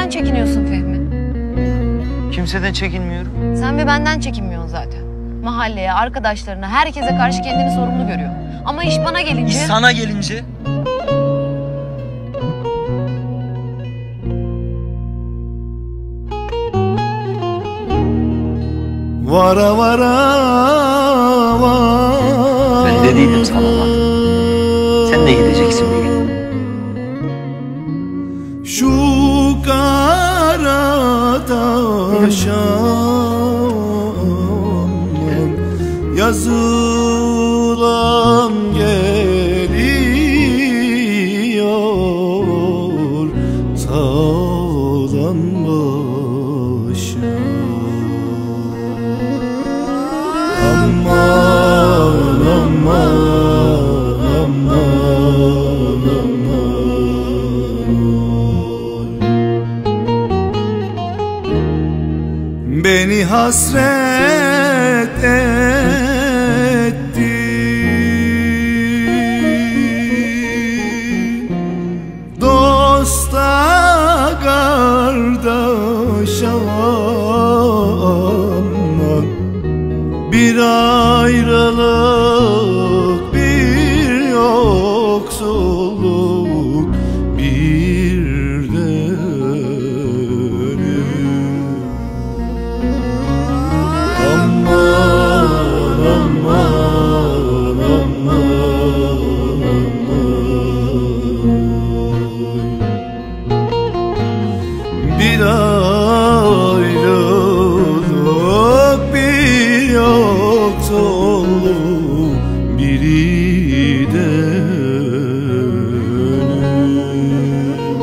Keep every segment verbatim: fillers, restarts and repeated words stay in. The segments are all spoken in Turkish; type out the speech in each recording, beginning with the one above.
neden çekiniyorsun Fehmi? Kimseden çekinmiyorum. Sen ve benden çekinmiyorsun zaten. Mahalleye, arkadaşlarına, herkese karşı kendini sorumlu görüyor. Ama iş bana gelince... İş sana gelince... Vara vara vara. Ben dediydim sana lan. Sen de gideceksin bir gün. Şu kara taşa yazılan geliyor sağdan başa. Aman aman aman aman, beni hasret etti dosta kardeş aman. Bir ayrılık, bir yoksulluk, bir de ölüm. Aman aman aman aman, bir ayrılık, bir yoksulluk, biri de ölüm.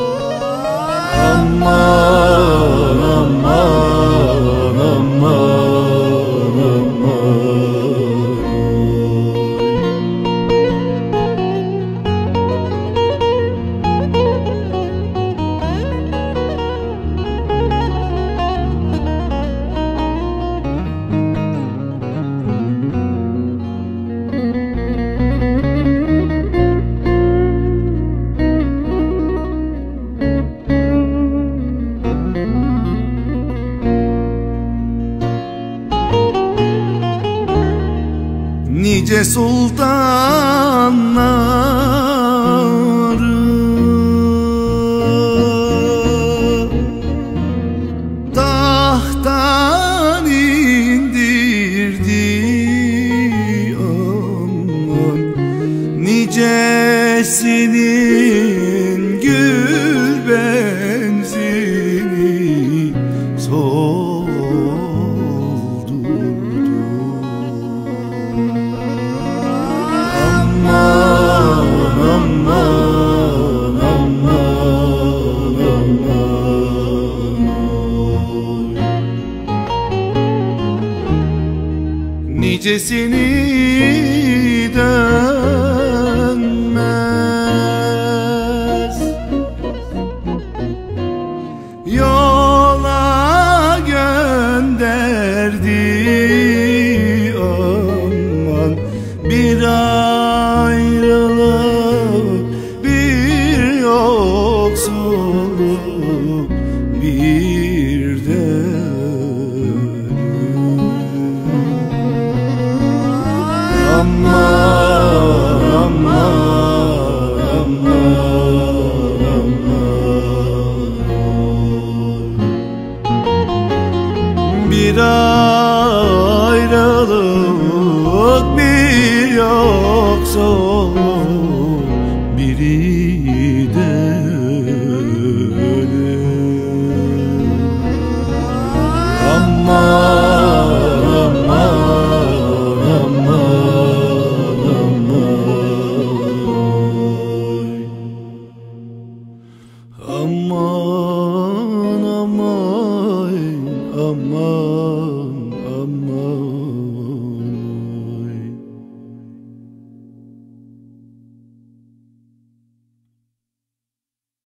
Aman aman aman aman, nice sultanları tahttan indirdi aman. Nicesinin gül benzini soldurdu. Aman aman aman aman, nicesini dönmez yola gönderdi aman. Bir ayrılık, bir yoksulluk, bir de ölüm. Aman aman aman aman, bir ayrılık, bir yoksulluk, biri de ölüm. Aman aman aman aman, aman aman aman.